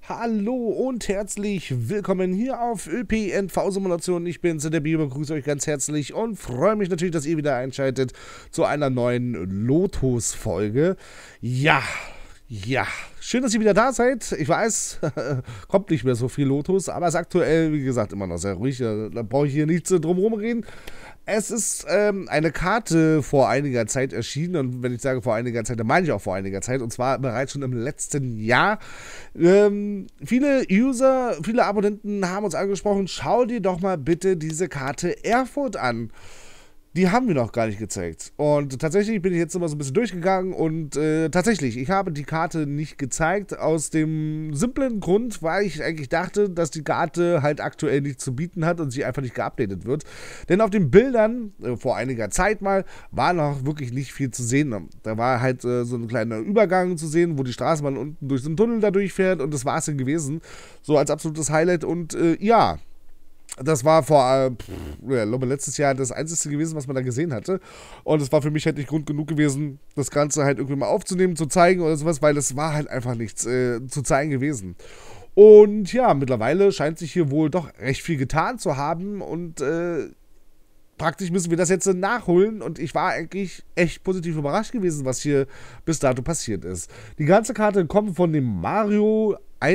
Hallo und herzlich willkommen hier auf ÖPNV-Simulation. Ich bin's, der Bio, begrüße euch ganz herzlich und freue mich natürlich, dass ihr wieder einschaltet zu einer neuen Lotus-Folge. Ja, schön, dass ihr wieder da seid. Ich weiß, kommt nicht mehr so viel Lotus, aber es ist aktuell, wie gesagt, immer noch sehr ruhig. Da brauche ich hier nichts drumherum reden. Es ist eine Karte vor einiger Zeit erschienen, und wenn ich sage vor einiger Zeit, dann meine ich auch vor einiger Zeit, und zwar bereits schon im letzten Jahr. Viele User, viele Abonnenten haben uns angesprochen, schau dir doch mal bitte diese Karte Erfurt an. Die haben wir noch gar nicht gezeigt. Und tatsächlich bin ich jetzt immer so ein bisschen durchgegangen und tatsächlich, ich habe die Karte nicht gezeigt, aus dem simplen Grund, weil ich eigentlich dachte, dass die Karte halt aktuell nichts zu bieten hat und sie einfach nicht geupdatet wird. Denn auf den Bildern, vor einiger Zeit mal, war noch wirklich nicht viel zu sehen. Da war halt so ein kleiner Übergang zu sehen, wo die Straßenbahn unten durch so einen Tunnel da durchfährt, und das war es dann gewesen. So als absolutes Highlight. Und ja, das war letztes Jahr das Einzige gewesen, was man da gesehen hatte. Und es war für mich halt nicht Grund genug gewesen, das Ganze halt irgendwie mal aufzunehmen, zu zeigen oder sowas, weil es war halt einfach nichts zu zeigen gewesen. Und ja, mittlerweile scheint sich hier wohl doch recht viel getan zu haben, und praktisch müssen wir das jetzt nachholen, und ich war eigentlich echt positiv überrascht gewesen, was hier bis dato passiert ist. Die ganze Karte kommt von dem Mario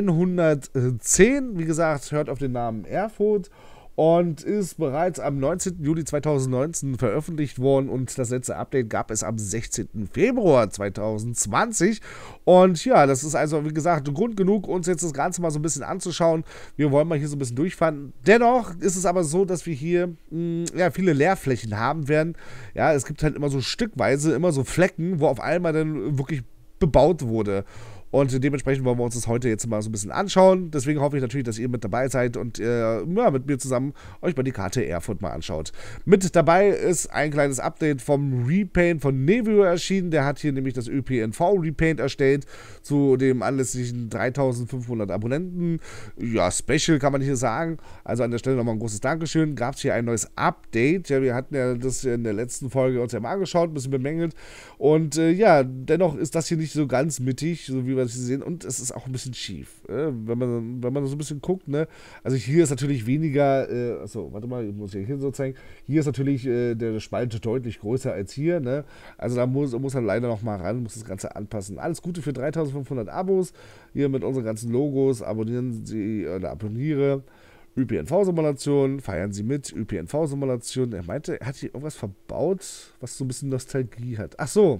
110, wie gesagt, hört auf den Namen Erfurt, und ist bereits am 19. Juli 2019 veröffentlicht worden, und das letzte Update gab es am 16. Februar 2020. Und ja, das ist also, wie gesagt, Grund genug, uns jetzt das Ganze mal so ein bisschen anzuschauen. Wir wollen mal hier so ein bisschen durchfahren. Dennoch ist es aber so, dass wir hier viele Leerflächen haben werden. Ja, es gibt halt immer so stückweise, immer so Flecken, wo auf einmal dann wirklich bebaut wurde. Und dementsprechend wollen wir uns das heute jetzt mal so ein bisschen anschauen. Deswegen hoffe ich natürlich, dass ihr mit dabei seid und mit mir zusammen euch mal die Karte Erfurt mal anschaut. Mit dabei ist ein kleines Update vom Repaint von Nevio erschienen. Der hat hier nämlich das ÖPNV Repaint erstellt zu dem anlässlichen 3500 Abonnenten. Ja, Special kann man hier sagen. Also an der Stelle nochmal ein großes Dankeschön. Gab es hier ein neues Update. Ja, wir hatten ja das in der letzten Folge uns ja mal angeschaut, ein bisschen bemängelt. Und ja, dennoch ist das hier nicht so ganz mittig, so wie wir das hier sehen. Und es ist auch ein bisschen schief, wenn man so ein bisschen guckt, ne? Also hier ist natürlich weniger, achso, warte mal, ich muss hier so zeigen. Hier ist natürlich der Spalt deutlich größer als hier, ne? Also da muss er leider noch mal ran, muss das Ganze anpassen. Alles Gute für 3500 Abos, hier mit unseren ganzen Logos. Abonnieren Sie oder abonniere. ÖPNV-Simulation, feiern Sie mit, ÖPNV-Simulation. Er meinte, er hat hier irgendwas verbaut, was so ein bisschen Nostalgie hat. Ach so,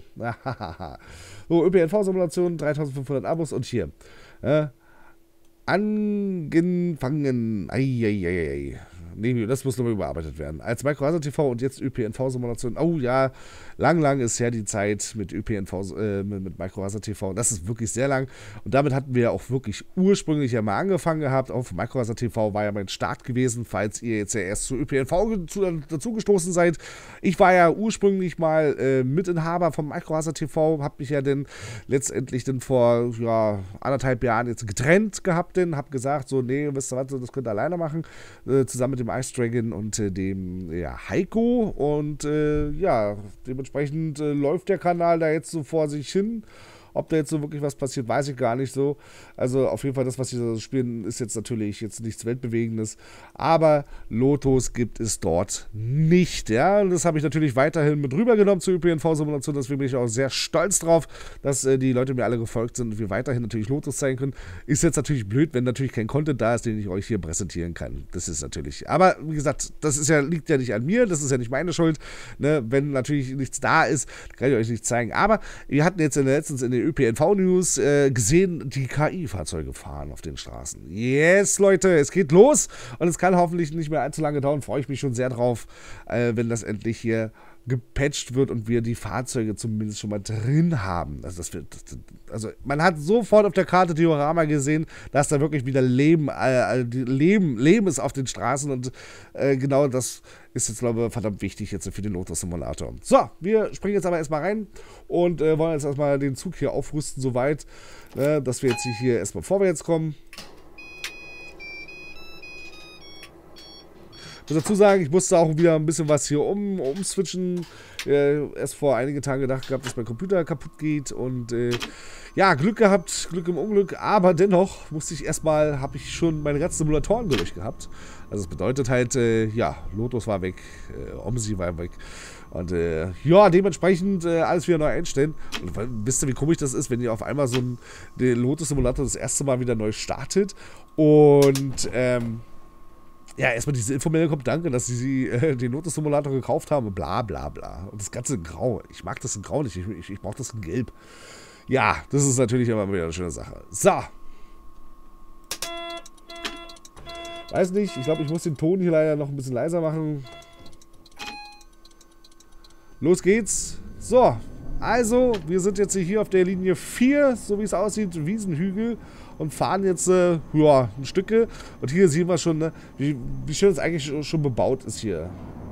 so, ÖPNV-Simulation, 3500 Abos, und hier, angefangen, nee, das muss nochmal überarbeitet werden. Als Micro TV und jetzt ÖPNV-Simulation. Oh ja, lang ist ja die Zeit mit ÖPNV, mit Micro TV. Das ist wirklich sehr lang. Und damit hatten wir ja auch wirklich ursprünglich ja mal angefangen gehabt. Auf Micro TV war ja mein Start gewesen, falls ihr jetzt ja erst zu ÖPNV dazugestoßen seid. Ich war ja ursprünglich mal Mitinhaber von Micro TV, habe mich ja dann letztendlich dann vor 1,5 Jahren jetzt getrennt gehabt, habe gesagt, so, nee, wisst ihr was, das könnt ihr alleine machen, zusammen mit dem Ice Dragon und dem Heiko, und dementsprechend läuft der Kanal da jetzt so vor sich hin. Ob da jetzt so wirklich was passiert, weiß ich gar nicht so. Also auf jeden Fall, das, was sie so spielen, ist jetzt natürlich jetzt nichts Weltbewegendes. Aber Lotus gibt es dort nicht. Ja, und das habe ich natürlich weiterhin mit rübergenommen zur ÖPNV-Simulation. Deswegen bin ich auch sehr stolz drauf, dass die Leute mir alle gefolgt sind und wir weiterhin natürlich Lotus zeigen können. Ist jetzt natürlich blöd, wenn natürlich kein Content da ist, den ich euch hier präsentieren kann. Das ist natürlich. Aber wie gesagt, das ist liegt ja nicht an mir. Das ist ja nicht meine Schuld. Ne? Wenn natürlich nichts da ist, kann ich euch nicht zeigen. Aber wir hatten jetzt letztens in den ÖPNV-News gesehen, die KI-Fahrzeuge fahren auf den Straßen. Yes, Leute, es geht los, und es kann hoffentlich nicht mehr allzu lange dauern. Freue ich mich schon sehr drauf, wenn das endlich hier gepatcht wird und wir die Fahrzeuge zumindest schon mal drin haben. Also man hat sofort auf der Karte Diorama gesehen, dass da wirklich wieder Leben ist auf den Straßen, und genau das ist jetzt, glaube ich, verdammt wichtig jetzt für den Lotus-Simulator. So, wir springen jetzt aber erstmal rein und wollen jetzt erstmal den Zug hier aufrüsten, soweit, dass wir jetzt hier erstmal vorwärts kommen. muss dazu sagen, ich musste auch wieder ein bisschen was hier umswitchen. Erst vor einigen Tagen gedacht gehabt, dass mein Computer kaputt geht und ja, Glück gehabt, Glück im Unglück, aber dennoch musste ich erstmal, habe ich schon meine ganzen Simulatoren gelöscht gehabt. Also das bedeutet halt, ja, Lotus war weg, OMSI war weg. Und ja, dementsprechend alles wieder neu einstellen. Und wisst ihr, wie komisch das ist, wenn ihr auf einmal so ein Lotus-Simulator das erste Mal wieder neu startet und ja, erstmal diese Info-Mail kommt, danke, dass sie den Lotus-Simulator gekauft haben und bla bla bla. Und das Ganze in Grau. Ich mag das in Grau nicht, ich brauche das in Gelb. Ja, das ist natürlich immer wieder eine schöne Sache. So. Weiß nicht, ich glaube, ich muss den Ton hier leider noch ein bisschen leiser machen. Los geht's. So, also, wir sind jetzt hier auf der Linie 4, so wie es aussieht, Wiesenhügel. Und fahren jetzt, ja, ein Stücke. Und hier sehen wir schon, ne, wie schön es eigentlich schon bebaut ist hier.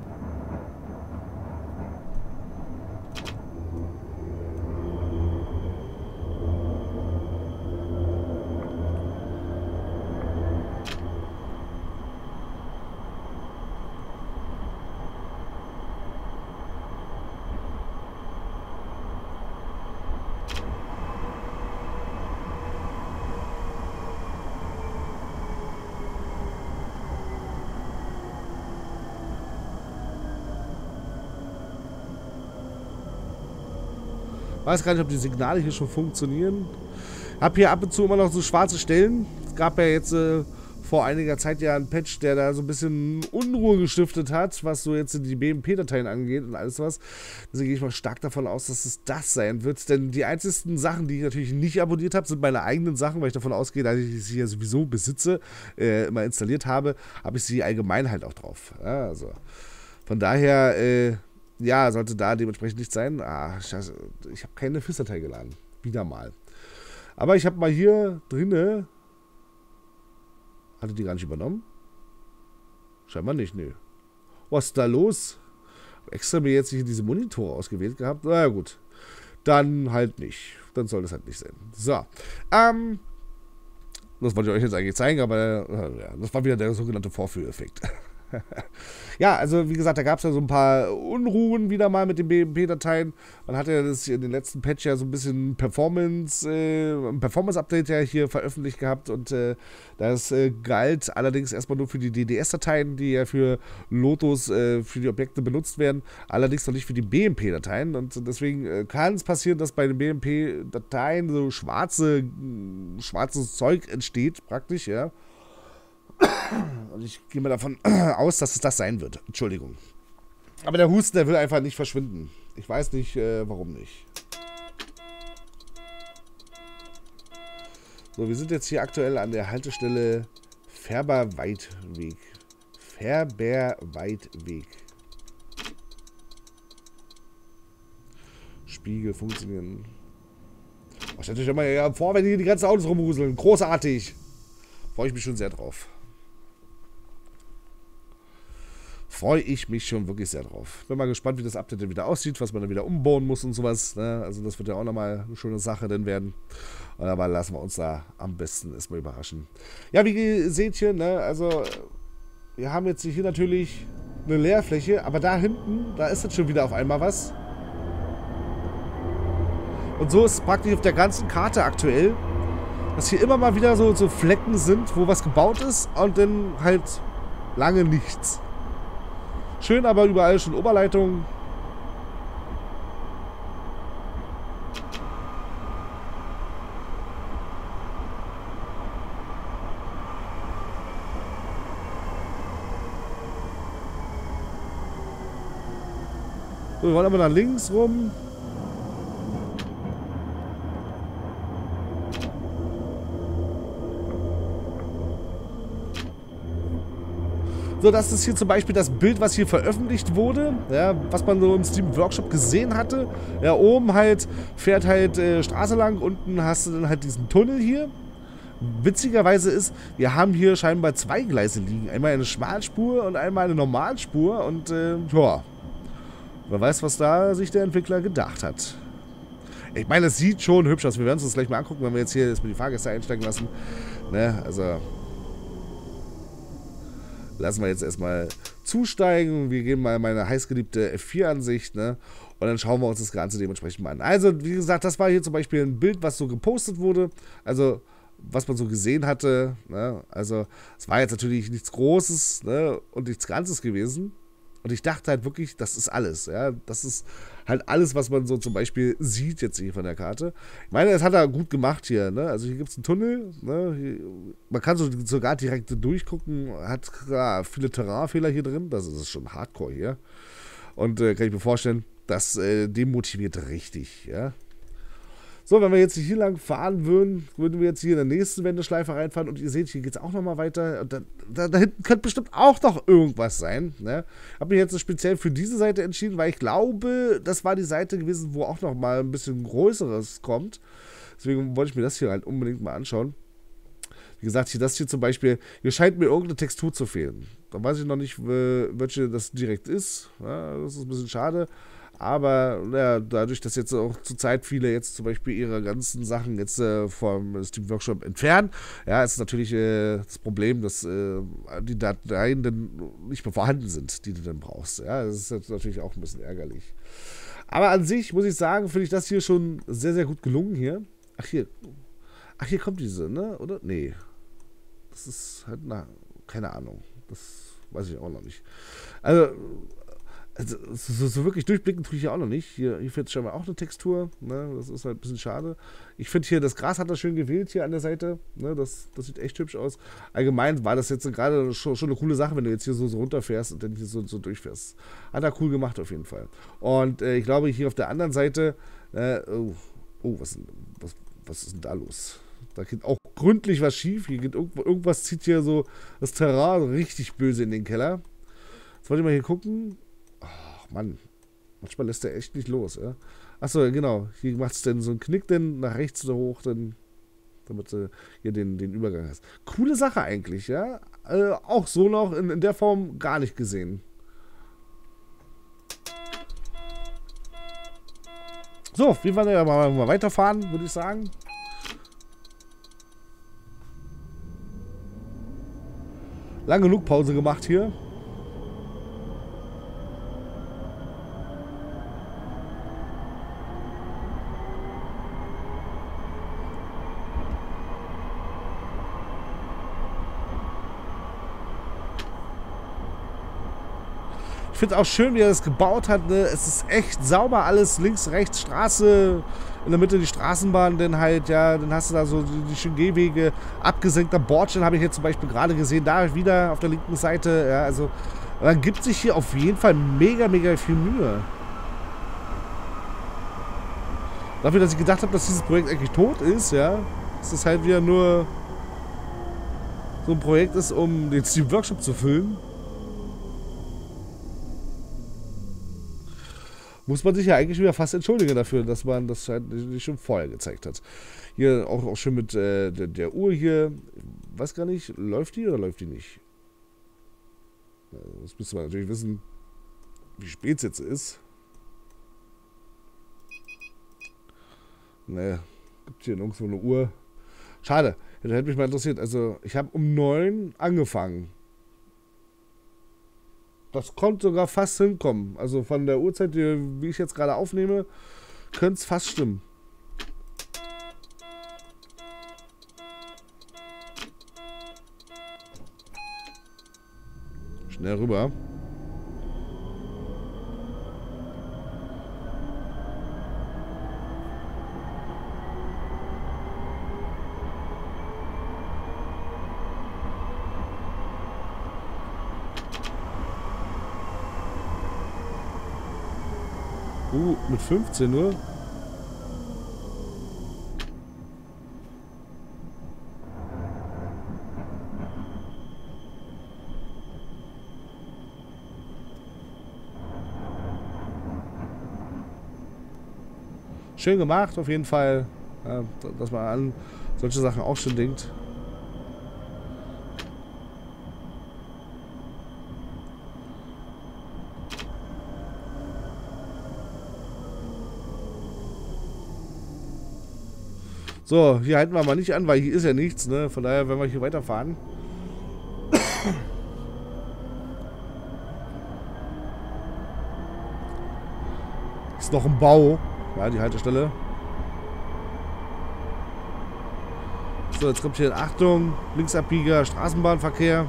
Weiß gar nicht, ob die Signale hier schon funktionieren. Hab hier ab und zu immer noch so schwarze Stellen. Es gab ja jetzt vor einiger Zeit ja einen Patch, der da so ein bisschen Unruhe gestiftet hat, was so jetzt die BMP-Dateien angeht und alles was. Deswegen gehe ich mal stark davon aus, dass es das sein wird. Denn die einzigsten Sachen, die ich natürlich nicht abonniert habe, sind meine eigenen Sachen, weil ich davon ausgehe, dass ich sie ja sowieso besitze, immer installiert habe, habe ich sie allgemein halt auch drauf. Ja, also von daher, ja, sollte da dementsprechend nicht sein. Ah, scheiße, ich habe keine FIS-Datei geladen. Wieder mal. Aber ich habe mal hier drinne. Hatte die gar nicht übernommen? Scheinbar nicht, nö. Was ist da los? Extra mir jetzt hier diese Monitore ausgewählt gehabt. Na ja, gut. Dann halt nicht. Dann soll das halt nicht sein. So. Das wollte ich euch jetzt eigentlich zeigen, aber ja, das war wieder der sogenannte Vorführeffekt. Ja, also wie gesagt, da gab es ja so ein paar Unruhen wieder mal mit den BMP-Dateien. Man hatte ja das in den letzten Patch ja so ein bisschen Performance-Update ja hier veröffentlicht gehabt und das galt allerdings erstmal nur für die DDS-Dateien, die ja für Lotus, für die Objekte benutzt werden, allerdings noch nicht für die BMP-Dateien und deswegen kann es passieren, dass bei den BMP-Dateien so schwarzes Zeug entsteht, praktisch, ja. Und ich gehe mal davon aus, dass es das sein wird. Entschuldigung. Aber der Husten, der will einfach nicht verschwinden. Ich weiß nicht, warum nicht. So, wir sind jetzt hier aktuell an der Haltestelle Färberweidweg. Färberweidweg. Spiegel funktionieren. Oh, stellt euch immer ja vor, wenn hier die ganzen Autos rumhuseln. Großartig. Freue ich mich schon sehr drauf. Freue ich mich schon wirklich sehr drauf. Bin mal gespannt, wie das Update dann wieder aussieht, was man dann wieder umbauen muss und sowas. Ne? Also das wird ja auch nochmal eine schöne Sache dann werden. Aber lassen wir uns da am besten erstmal überraschen. Ja, wie ihr seht hier, ne, also wir haben jetzt hier natürlich eine Leerfläche, aber da hinten, da ist jetzt schon wieder auf einmal was. Und so ist es praktisch auf der ganzen Karte aktuell, dass hier immer mal wieder so Flecken sind, wo was gebaut ist und dann halt lange nichts. Schön, aber überall schon Oberleitungen. So, wir wollen aber nach links rum. So, das ist hier zum Beispiel das Bild, was hier veröffentlicht wurde, ja, was man so im Steam Workshop gesehen hatte. Ja, oben halt fährt halt Straße lang, unten hast du dann halt diesen Tunnel hier. Witzigerweise ist, wir haben hier scheinbar zwei Gleise liegen. Einmal eine Schmalspur und einmal eine Normalspur und ja, wer weiß, was da sich der Entwickler gedacht hat. Ich meine, es sieht schon hübsch aus. Wir werden uns das gleich mal angucken, wenn wir jetzt hier erstmal die Fahrgäste einsteigen lassen. Ne, also lassen wir jetzt erstmal zusteigen. Wir gehen mal in meine heißgeliebte F4-Ansicht, ne? Und dann schauen wir uns das Ganze dementsprechend mal an. Also, wie gesagt, das war hier zum Beispiel ein Bild, was so gepostet wurde. Also, was man so gesehen hatte. Ne? Also, es war jetzt natürlich nichts Großes, ne? Und nichts Ganzes gewesen. Und ich dachte halt wirklich, das ist alles. Ja? Das ist halt alles, was man so zum Beispiel sieht jetzt hier von der Karte. Ich meine, das hat er gut gemacht hier. Ne? Also hier gibt es einen Tunnel. Ne? Hier, man kann sogar direkt durchgucken. Hat klar, viele Terrainfehler hier drin. Das ist schon Hardcore hier. Und kann ich mir vorstellen, das demotiviert richtig. Ja? So, wenn wir jetzt hier lang fahren würden wir jetzt hier in der nächsten Wendeschleife reinfahren und ihr seht, hier geht es auch nochmal weiter. Und da hinten könnte bestimmt auch noch irgendwas sein. Ne? Ich habe mich jetzt speziell für diese Seite entschieden, weil ich glaube, das war die Seite gewesen, wo auch nochmal ein bisschen Größeres kommt. Deswegen wollte ich mir das hier halt unbedingt mal anschauen. Wie gesagt, hier das hier zum Beispiel, hier scheint mir irgendeine Textur zu fehlen. Da weiß ich noch nicht, welche das direkt ist. Ja, das ist ein bisschen schade. Aber ja, dadurch, dass jetzt auch zurzeit viele jetzt zum Beispiel ihre ganzen Sachen jetzt vom Steam Workshop entfernen, ja, ist natürlich das Problem, dass die Dateien dann nicht mehr vorhanden sind, die du dann brauchst. Ja, das ist jetzt natürlich auch ein bisschen ärgerlich. Aber an sich muss ich sagen, finde ich das hier schon sehr, sehr gut gelungen hier. Ach, hier kommt diese, ne? Oder? Nee. Das ist halt, keine Ahnung. Das weiß ich auch noch nicht. Also so wirklich durchblicken tue ich ja auch noch nicht. Hier fehlt scheinbar auch eine Textur. Ne? Das ist halt ein bisschen schade. Ich finde hier, das Gras hat er schön gewählt hier an der Seite. Ne? Das sieht echt hübsch aus. Allgemein war das jetzt gerade schon eine coole Sache, wenn du jetzt hier so runterfährst und dann hier so durchfährst. Hat er cool gemacht auf jeden Fall. Und ich glaube, hier auf der anderen Seite, was ist denn da los? Da geht auch gründlich was schief. Hier geht irgendwas zieht hier so das Terrain richtig böse in den Keller. Jetzt wollte ich mal hier gucken. Mann, manchmal lässt er echt nicht los, ja. Achso, genau. Hier macht es dann so einen Knick dann nach rechts oder hoch, dann, damit du hier den Übergang hast. Coole Sache eigentlich, ja. Auch so noch in der Form gar nicht gesehen. So, wir wollen ja mal weiterfahren, würde ich sagen. Lang genug Pause gemacht hier. Ich finde es auch schön, wie er das gebaut hat. Ne? Es ist echt sauber alles. Links, rechts, Straße. In der Mitte die Straßenbahn. Dann halt, ja, dann hast du da so die schönen Gehwege. Abgesenkter Bordstein habe ich jetzt zum Beispiel gerade gesehen. Da wieder auf der linken Seite. Ja, also man gibt sich hier auf jeden Fall mega, mega viel Mühe. Dafür, dass ich gedacht habe, dass dieses Projekt eigentlich tot ist, ja. Dass es halt wieder nur so ein Projekt ist, um den Steam Workshop zu füllen. Muss man sich ja eigentlich wieder fast entschuldigen dafür, dass man das halt nicht schon vorher gezeigt hat. Hier auch schön mit der Uhr hier. Weiß gar nicht, läuft die oder läuft die nicht? Das müsste man natürlich wissen, wie spät es jetzt ist. Ne, gibt hier nirgendwo eine Uhr. Schade, das hätte mich mal interessiert. Also, ich habe um 9 angefangen. Das konnte sogar fast hinkommen. Also von der Uhrzeit, wie ich jetzt gerade aufnehme, könnte es fast stimmen. Schnell rüber. Mit 15 nur. Schön gemacht, auf jeden Fall. Ja, dass man an solche Sachen auch schon denkt. So, hier halten wir mal nicht an, weil hier ist ja nichts, ne? Von daher werden wir hier weiterfahren. Ist noch im Bau. Ja, die Haltestelle. So, jetzt kommt hier Achtung. Linksabbieger, Straßenbahnverkehr.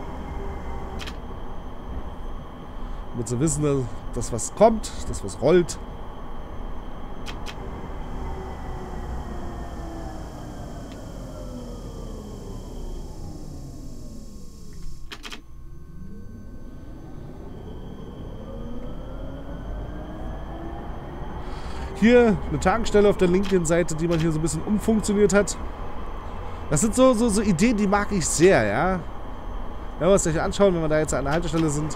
Damit sie wissen, dass was kommt, dass was rollt. Hier eine Tankstelle auf der linken Seite, die man hier so ein bisschen umfunktioniert hat. Das sind so Ideen, die mag ich sehr, ja. Wenn wir uns gleich anschauen, wenn wir da jetzt an der Haltestelle sind.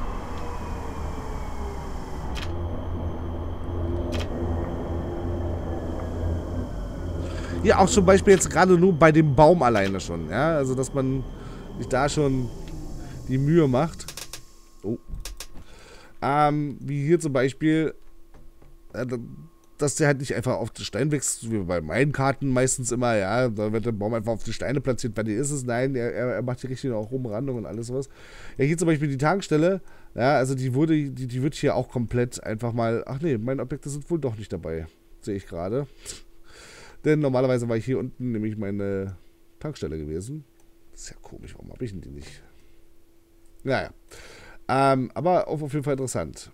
Ja, auch zum Beispiel jetzt gerade nur bei dem Baum alleine schon, ja. Also, dass man sich da schon die Mühe macht. Oh. Wie hier zum Beispiel, dass der halt nicht einfach auf den Stein wächst, wie bei meinen Karten meistens immer, ja, da wird der Baum einfach auf die Steine platziert, bei dir ist es, nein, er macht die richtige auch Umrandung und alles sowas. Ja, hier zum Beispiel die Tankstelle, ja, also die wird hier auch komplett einfach mal, ach nee, meine Objekte sind wohl doch nicht dabei, sehe ich gerade. Denn normalerweise war ich hier unten nämlich meine Tankstelle gewesen. Das ist ja komisch, warum habe ich denn die nicht? Naja, aber auf jeden Fall interessant.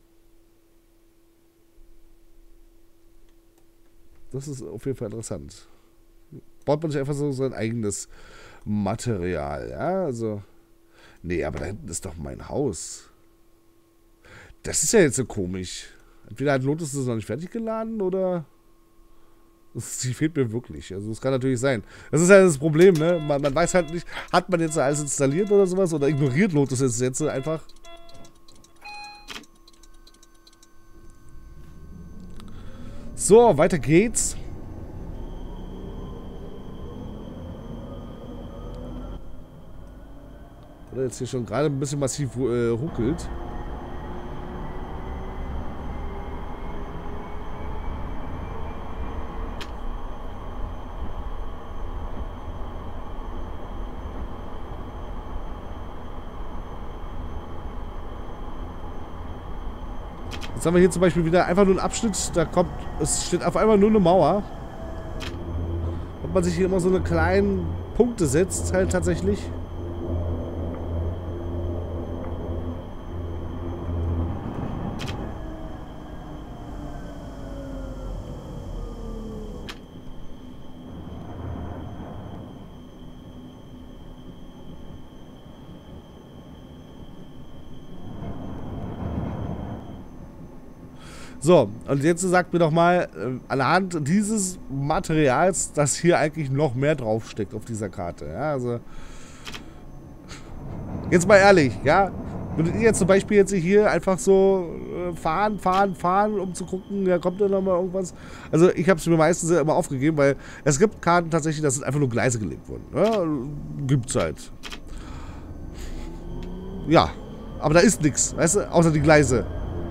Das ist auf jeden Fall interessant. Baut man sich einfach so sein eigenes Material, ja, also. Nee, aber da hinten ist doch mein Haus. Das ist ja jetzt so komisch. Entweder hat Lotus das noch nicht fertig geladen, oder. Sie fehlt mir wirklich. Also, das kann natürlich sein. Das ist ja das Problem, ne? Man weiß halt nicht, hat man jetzt alles installiert oder sowas, oder ignoriert Lotus jetzt einfach. So, weiter geht's. Oder jetzt hier schon gerade ein bisschen massiv ruckelt. Jetzt haben wir hier zum Beispiel wieder einfach nur einen Abschnitt, da kommt, es steht auf einmal nur eine Mauer. Ob man sich hier immer so eine kleinen Punkte setzt, halt tatsächlich. So, und jetzt sagt mir doch mal, anhand dieses Materials, dass hier eigentlich noch mehr draufsteckt auf dieser Karte. Ja, also. Jetzt mal ehrlich, ja. Würdet ihr jetzt zum Beispiel jetzt hier einfach so fahren, um zu gucken, ja, kommt da nochmal irgendwas? Also, ich habe es mir meistens immer aufgegeben, weil es gibt Karten tatsächlich, das sind einfach nur Gleise gelegt worden. Ja, gibt's halt. Ja, aber da ist nichts, weißt du, außer die Gleise.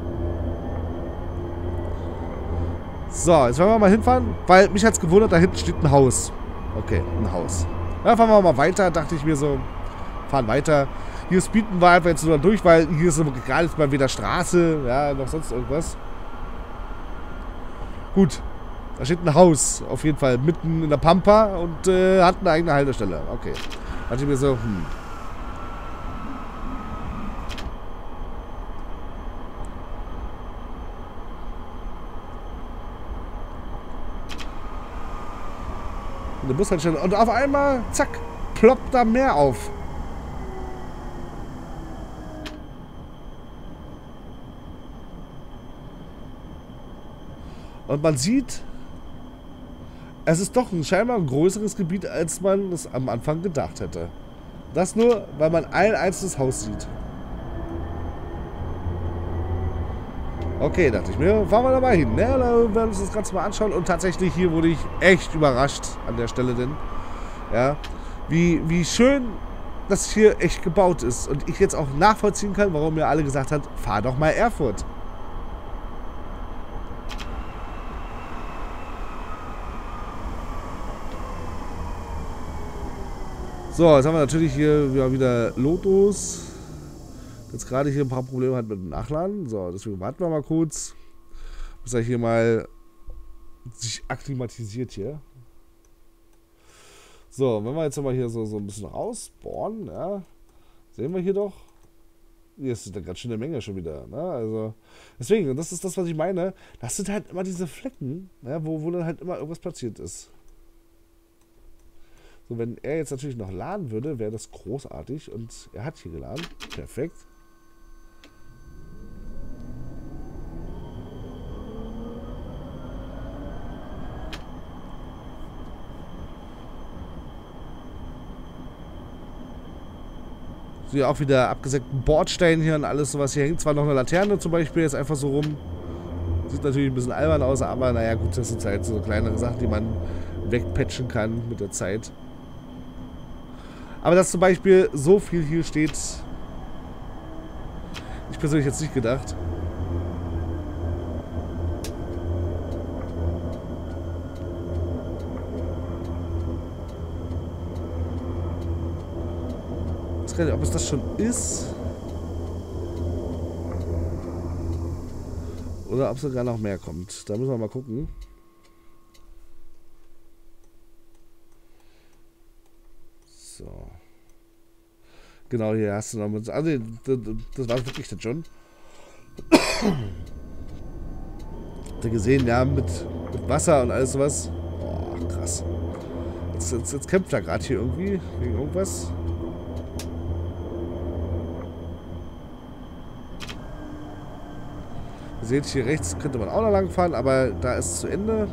So, jetzt wollen wir mal hinfahren, weil mich hat es gewundert, da hinten steht ein Haus. Okay, ein Haus. Ja, fahren wir mal weiter, dachte ich mir so. Fahren weiter. Hier speeden wir einfach jetzt nur durch, weil hier ist gar nicht mal weder Straße, ja, noch sonst irgendwas. Gut, da steht ein Haus, auf jeden Fall, mitten in der Pampa und hat eine eigene Haltestelle. Okay. Dachte ich mir so, eine Bushaltestelle. Und auf einmal, zack, ploppt da mehr auf. Und man sieht, es ist doch ein scheinbar größeres Gebiet, als man es am Anfang gedacht hätte. Das nur, weil man ein einzelnes Haus sieht. Okay, dachte ich mir, fahren wir da mal hin. Ne? Da werden wir uns das Ganze mal anschauen. Und tatsächlich, hier wurde ich echt überrascht an der Stelle denn. Ja, wie schön das hier echt gebaut ist. Und ich jetzt auch nachvollziehen kann, warum mir alle gesagt hat, fahr doch mal Erfurt. So, jetzt haben wir natürlich hier wieder Lotus. Jetzt gerade hier ein paar Probleme hat mit dem Nachladen. So, deswegen warten wir mal kurz, Bis er hier mal sich akklimatisiert hier. So, wenn wir jetzt mal hier so ein bisschen rausbohren, ja, sehen wir hier doch. Hier ist eine ganz schöne Menge schon wieder. Ne? Also, deswegen, das ist das, was ich meine. Das sind halt immer diese Flecken, ja, wo dann halt immer irgendwas platziert ist. So, wenn er jetzt natürlich noch laden würde, wäre das großartig. Und er hat hier geladen. Perfekt. So, ja, auch wieder abgesägten Bordstein hier und alles sowas. Hier hängt zwar noch eine Laterne zum Beispiel jetzt einfach so rum. Sieht natürlich ein bisschen albern aus, aber naja, gut, das sind halt so kleinere Sachen, die man wegpatchen kann mit der Zeit. Aber dass zum Beispiel so viel hier steht, ich persönlich jetzt nicht gedacht. Ich weiß gar nicht, ob es das schon ist. Oder ob sogar noch mehr kommt. Da müssen wir mal gucken. So. Genau, hier hast du noch mit. Also, das war wirklich das schon. Habt ihr gesehen, ja, mit Wasser und alles sowas. Boah, krass. Jetzt kämpft er gerade hier irgendwie wegen irgendwas. Ihr seht, hier rechts könnte man auch noch lang fahren, aber da ist es zu Ende.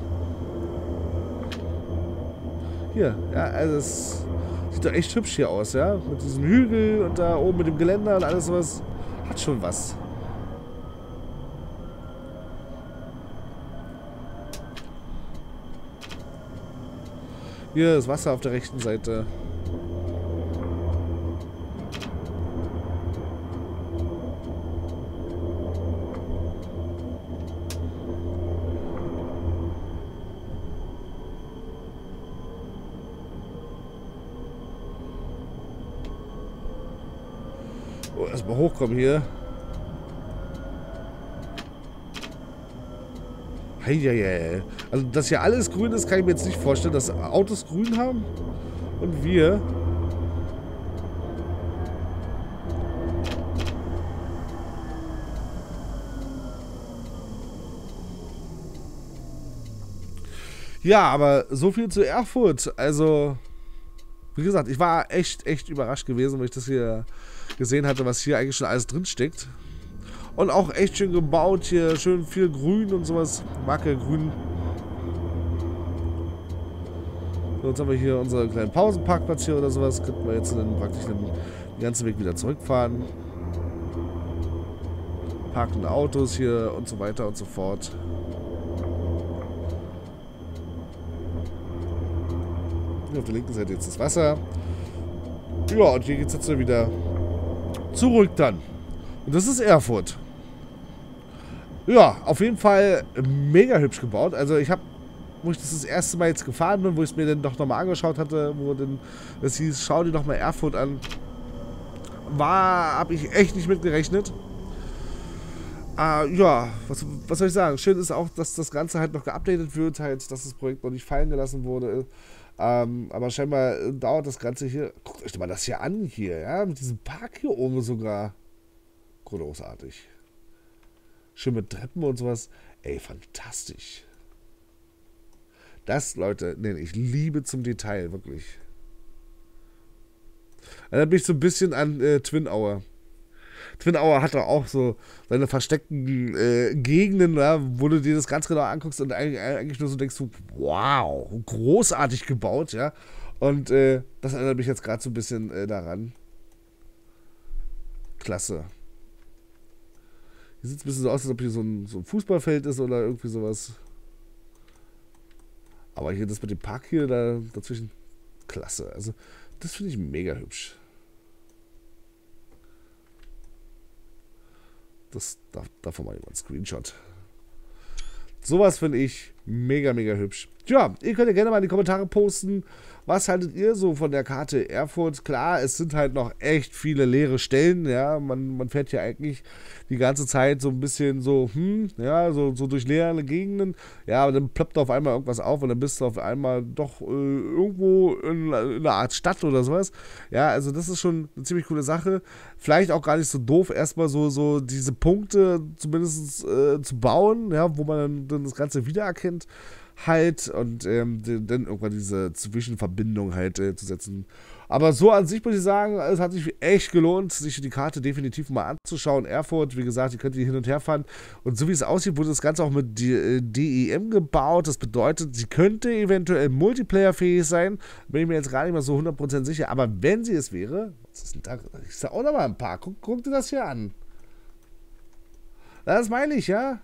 Hier, ja, also es sieht doch echt hübsch hier aus, ja. Mit diesem Hügel und da oben mit dem Geländer und alles sowas. Hat schon was. Hier ist Wasser auf der rechten Seite. Oh, erstmal hochkommen hier. Heieiei. Also, dass hier alles grün ist, kann ich mir jetzt nicht vorstellen, dass Autos grün haben. Und wir. Ja, aber so viel zu Erfurt. Also, wie gesagt, ich war echt überrascht gewesen, weil ich das hier gesehen hatte, was hier eigentlich schon alles drin steckt. Und auch echt schön gebaut hier, schön viel Grün und sowas. Marke Grün. So, jetzt haben wir hier unseren kleinen Pausenparkplatz hier oder sowas. Könnten wir jetzt dann praktisch den ganzen Weg wieder zurückfahren. Parkende Autos hier und so weiter und so fort. Hier auf der linken Seite jetzt das Wasser. Ja, und hier geht es jetzt wieder zurück dann. Und das ist Erfurt. Ja, auf jeden Fall mega hübsch gebaut. Also ich habe, wo ich das erste Mal jetzt gefahren bin, wo ich es mir dann doch nochmal angeschaut hatte, wo dann es hieß, schau dir doch mal Erfurt an. Habe ich echt nicht mit gerechnet. Ja, was soll ich sagen? Schön ist auch, dass das Ganze halt noch geupdatet wird, halt, dass das Projekt noch nicht fallen gelassen wurde. Aber scheinbar dauert das Ganze hier. Guckt euch mal das hier an hier, ja, mit diesem Park hier oben sogar. Großartig. Schön mit Treppen und sowas. Ey, fantastisch. Das, Leute, ich liebe zum Detail, wirklich. Erinnert mich so ein bisschen an Twin Hour. Twin Hour hat doch auch so seine versteckten Gegenden, ja, wo du dir das ganz genau anguckst und eigentlich nur so denkst, wow, großartig gebaut, ja. Und das erinnert mich jetzt gerade so ein bisschen daran. Klasse. Hier sieht es ein bisschen so aus, als ob hier so ein Fußballfeld ist oder irgendwie sowas. Aber hier das mit dem Park hier dazwischen, klasse. Also, das finde ich mega hübsch. Davon mal einen Screenshot. Sowas finde ich Mega, mega hübsch. Tja, ihr könnt ja gerne mal in die Kommentare posten, was haltet ihr so von der Karte Erfurt? Klar, es sind halt noch echt viele leere Stellen, ja, man fährt ja eigentlich die ganze Zeit so ein bisschen so, ja, so durch leere Gegenden, ja, aber dann ploppt auf einmal irgendwas auf und dann bist du auf einmal doch irgendwo in einer Art Stadt oder sowas. Ja, also das ist schon eine ziemlich coole Sache. Vielleicht auch gar nicht so doof, erstmal so diese Punkte zumindest zu bauen, ja, wo man dann das Ganze wiedererkennt halt und dann irgendwann diese Zwischenverbindung halt zu setzen. Aber so an sich muss ich sagen, es hat sich echt gelohnt, sich die Karte definitiv mal anzuschauen. Erfurt, wie gesagt, ihr könnt hier hin und her fahren. Und so wie es aussieht, wurde das Ganze auch mit DEM gebaut. Das bedeutet, sie könnte eventuell multiplayerfähig sein. Bin ich mir jetzt gar nicht mal so 100% sicher. Aber wenn sie es wäre, was ist denn da? Ich sag auch noch mal ein paar. Guck dir das hier an. Das meine ich, ja.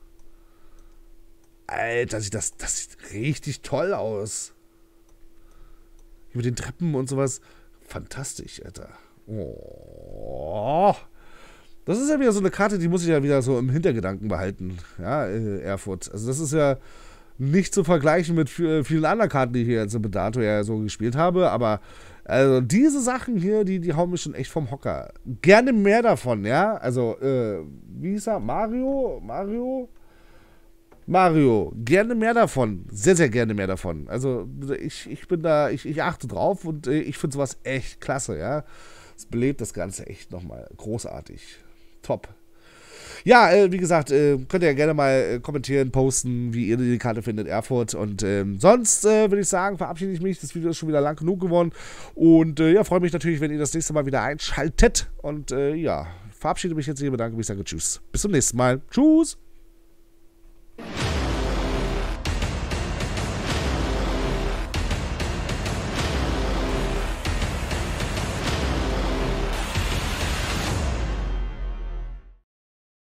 Alter, das sieht richtig toll aus. Hier mit den Treppen und sowas. Fantastisch, Alter. Oh. Das ist ja wieder so eine Karte, die muss ich ja wieder so im Hintergedanken behalten. Ja, Erfurt. Also das ist ja nicht zu vergleichen mit vielen anderen Karten, die ich hier jetzt bis dato ja so gespielt habe. Aber also diese Sachen hier, die hauen mich schon echt vom Hocker. Gerne mehr davon, ja. Also, wie hieß er? Mario, gerne mehr davon. Sehr, sehr gerne mehr davon. Also, ich bin da, ich achte drauf und ich finde sowas echt klasse, ja. Es belebt das Ganze echt nochmal großartig. Top. Ja, wie gesagt, könnt ihr ja gerne mal kommentieren, posten, wie ihr die Karte findet, Erfurt. Und sonst würde ich sagen, verabschiede ich mich. Das Video ist schon wieder lang genug geworden. Und ja, freue mich natürlich, wenn ihr das nächste Mal wieder einschaltet. Und ja, verabschiede mich jetzt hier, bedanke mich, sage Tschüss. Bis zum nächsten Mal. Tschüss.